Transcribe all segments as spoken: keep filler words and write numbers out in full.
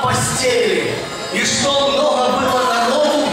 постели. И что много было народу.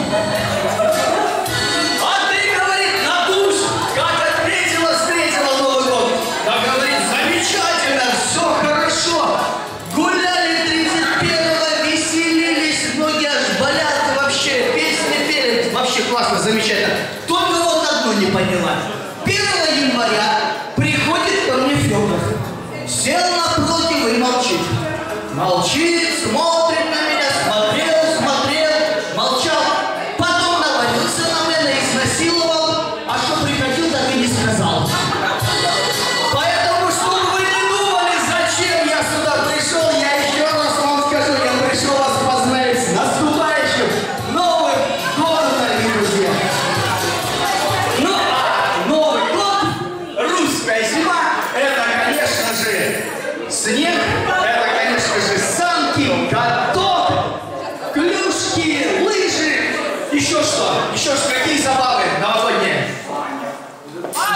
А ты, говорит, Надусь, как отметила, встретила Новый год. Да, говорит, замечательно, все хорошо. Гуляли тридцать первого, веселились, ноги аж болят, и вообще песни пели. Вообще классно, замечательно. Только вот одно не поняла. первого января приходит ко мне Федор. Сел напротив и молчит. Молчит, смотрит на меня, смотрел, смотрел, молчал. Потом навалился на меня, изнасиловал, а что приходил, так и не сказал. Поэтому, чтобы вы не думали, зачем я сюда пришел, я еще раз вам скажу, я пришел вас поздравить с наступающим Новым годом, дорогие друзья. Ну, а Новый год, русская зима, это, конечно же, снег, это, конечно же, санки, каток, клюшки, лыжи, еще что, еще что, какие забавы новогодние?